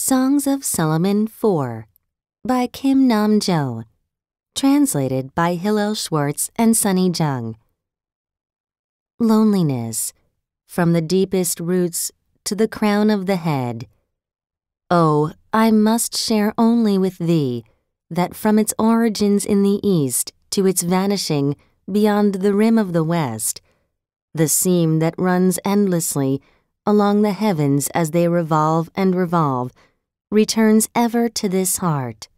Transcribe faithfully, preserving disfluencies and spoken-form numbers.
Songs of Solomon four by Kim Nam-jo. Translated by Hillel Schwartz and Sunny Jung. Loneliness, from the deepest roots to the crown of the head. Oh, I must share only with thee that from its origins in the east to its vanishing beyond the rim of the west, the seam that runs endlessly along the heavens as they revolve and revolve returns ever to this heart.